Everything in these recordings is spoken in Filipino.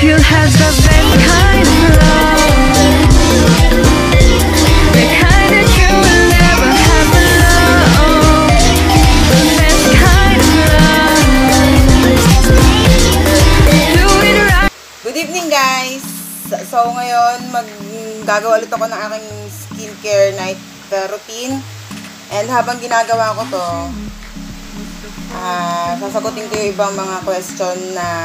you'll have the best kind of love, the kind that you will never have alone, the best kind of love. Do it right. Good evening, guys! So ngayon, gagawa ulit ako ng aking skincare night routine. And habang ginagawa ko to, sasagutin ko yung ibang mga question na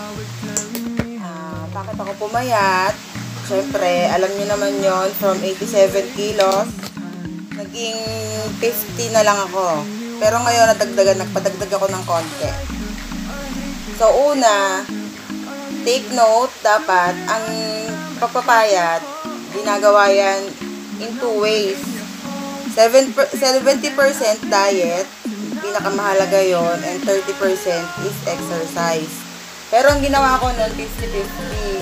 bakit ako pumayat. Siyempre, alam nyo naman yon, from 87 kilos, naging 50 na lang ako. Pero ngayon, nagpadagdag ako ng konti. So, una, take note, dapat, ang pagpapayat, ginagawa yan in two ways. 70% diet, pinakamahalaga yon, and 30% is exercise. Pero ang ginawa ko nun, 50-50.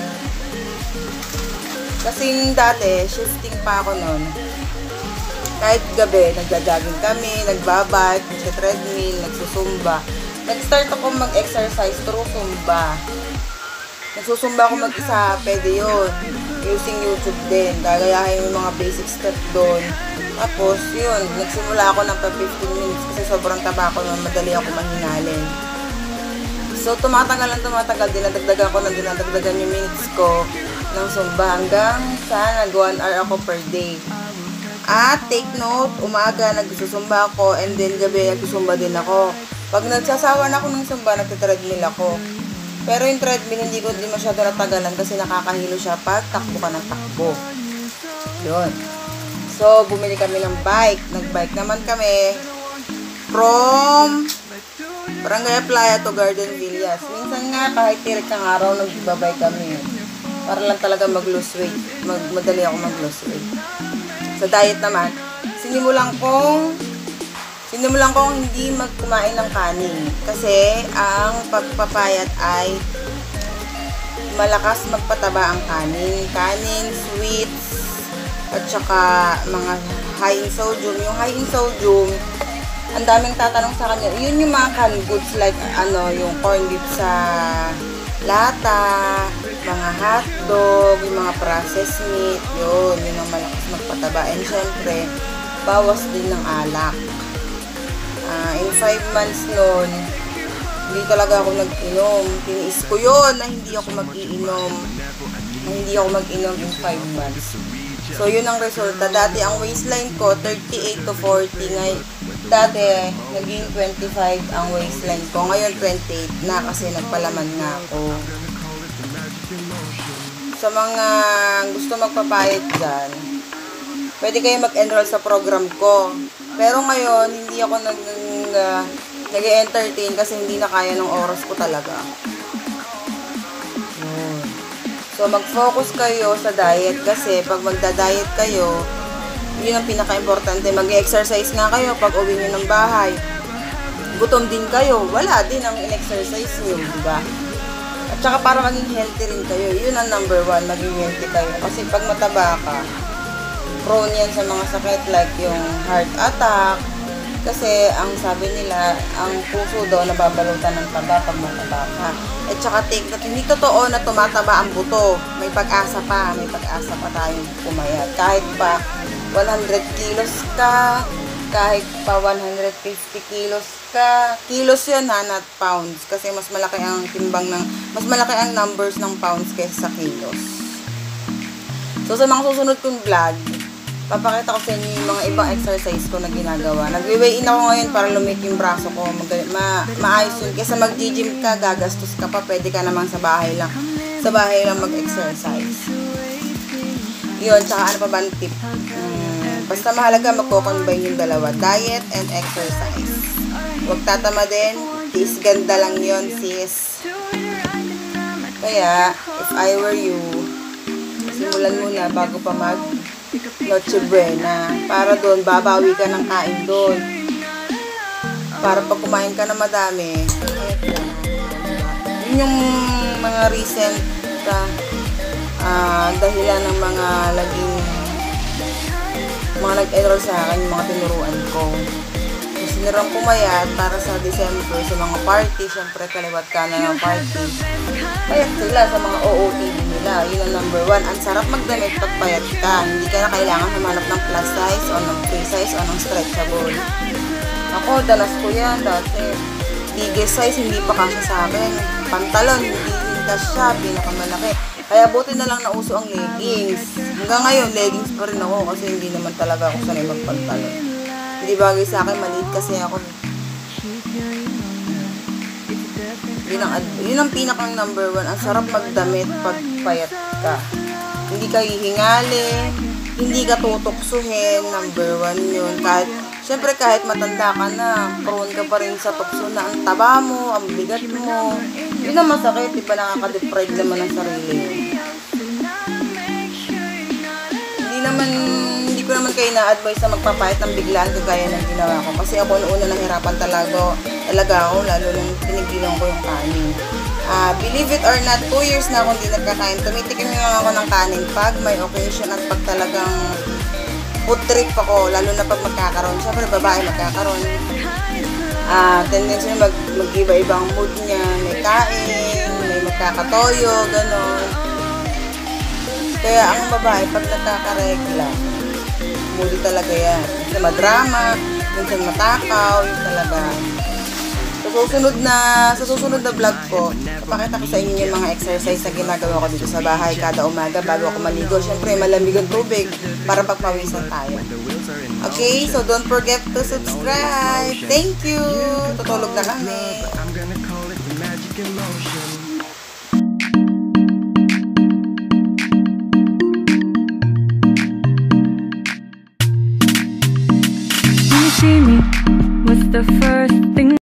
Kasing dati, shifting pa ako nun. Kahit gabi, nagja-jogging kami, nagbabike, nagsa-treadmill, nagsusumba. Nag-start ako mag-exercise through Zumba. Nagsusumba ako mag-isa, pwede yun. Using YouTube din. Gagayahin yung mga basic step doon. Tapos, yun, nagsimula ako ng 15 minutes kasi sobrang taba ko, madali ako mahingalin. So, tumatagal, dinadagdagan yung minutes ko ng Zumba hanggang sa nag-1 hour ako per day. At, take note, umaga nagsusumba ako and then gabi nagsusumba din ako. Pag nagsasawa na ako ng Zumba, nagtitreadmill ako. Pero yung treadmill, hindi ko din masyado natagalan kasi nakakahilo siya pag takbo ka ng takbo. Yun. So, bumili kami ng bike. Nag-bike naman kami from Barangay Playa to Garden Villas. Minsan nga, kahit tirik ng araw, nagbabike kami. Para lang talaga mag-lose weight. Madali ako mag-lose weight. Sa diet naman, sinimulan kong hindi magkumain ng kanin. Kasi, ang pagpapayat ay malakas magpataba ang kanin. Kanin, sweets, at saka mga high in sodium. Yung high in sodium, ang daming tatanong sa kanya, yun yung mga canned goods like yung corn beef sa lata, mga hotdog, yung mga processed meat, yun ang malakas magpataba. And syempre, bawas din ng alak. In 5 months noon, hindi talaga ako nag-inom. Tiniis ko yun na hindi ako mag-iinom. In 5 months. So, yun ang resulta. Dati, ang waistline ko, 38 to 40. Ngayon, dati, naging 25 ang waistline ko. Ngayon, 28 na kasi nagpalaman nga ako. Sa mga gusto magpapayat dyan, pwede kayo mag-enroll sa program ko. Pero ngayon, hindi ako nag-entertain kasi hindi na kaya ng oras ko talaga. So, mag-focus kayo sa diet kasi pag magda-diet kayo, yun ang pinaka-importante. Mag-exercise nga kayo pag uwi nyo ng bahay. Gutom din kayo. Wala din ang in-exercise nyo, diba? At saka para maging healthy rin kayo. Yun ang number 1, maging healthy kayo. Kasi pag mataba ka, prone yan sa mga sakit like yung heart attack. Kasi ang sabi nila, ang puso daw nababalutan ng taba pag mataba ka. At saka take note, hindi totoo na tumataba ang buto. May pag-asa pa tayong pumayat. Kahit pa 100 kilos ka, kahit pa 150 kilos ka. Kilos yun ha, not pounds. Kasi mas malaki ang numbers ng pounds kaysa sa kilos. So sa mga susunod kong vlog, papakita ko sa inyo yung mga ibang exercise ko na ginagawa. Nagwe-weigh in ako ngayon para lumit yung braso ko. Maayos yun. Kesa mag-gym ka, gagastos ka pa, pwede ka naman sa bahay lang mag-exercise. Yun, tsaka ano pa ba ang tip? Basta mahalaga magko-combine yung dalawa, diet and exercise. Huwag tatama din, tiis ganda lang yun, sis. Kaya, if I were you, simulan muna bago pa Noche Buena. Para doon, babawi ka ng kain doon. Para pag kumain ka na madami, yun yung mga recent dahilan ng mga nag-enroll sa akin, yung mga tinuruan ko. sinirang pumayat para sa December sa mga party. Siyempre, kaliwat ka na ng party. Payat sila sa mga OOTD nila. Yun ang number 1. Ang sarap magdamit pag payat ka. Hindi ka na kailangan humanap ng plus size o ng free size o ng stretchable. Ako, danas ko yan dati. Biggest size, hindi pa kasya sa akin. Pantalon, hindi kasya, pinakamalaki. Kaya buti na lang nauso ang leggings. Hanggang ngayon, leggings pa rin ako kasi hindi naman talaga ako sanay magpantalon. Hindi bagay sa akin, maliit kasi ako. Yun ang pinakang number 1. Ang sarap magdamit pag payat ka. Hindi ka hihingali, hindi ka tutuksuhin. Number 1 yun. Siyempre kahit matanda ka na, prone ka pa rin sa tukso na ang taba mo, ang bigat mo. Yun ang masakit, di ba nakaka-deprive naman ang sarili. Hindi ko naman kayo na-advise na magpapayat ng biglaan kagaya ng ginawa ko. Kasi ako noon na nahirapan talaga ako, lalo nung pinigilan ko yung kanin. Believe it or not, 2 years na akong di nagkakain. Tumitikim lang ako ng kanin pag may occasion at pag talagang food trip ako, lalo na pag magkakaroon. Siyempre, babae magkakaroon. Tendency na mag-iba-ibang mood niya. May kain, may magkakatoyo, gano'n. Kaya ang babae, pag nagkakaregla, moody talaga yan. Minsan madrama, minsan matakaw, yun talaga. Sa susunod na vlog ko, papakita ko sa inyo yung mga exercise na ginagawa ko dito sa bahay kada umaga bago ako maligo. Siyempre, malamig ang tubig para pagpawisan tayo. Okay, so don't forget to subscribe. Thank you! Tutulog na kami. You see me, what's the first thing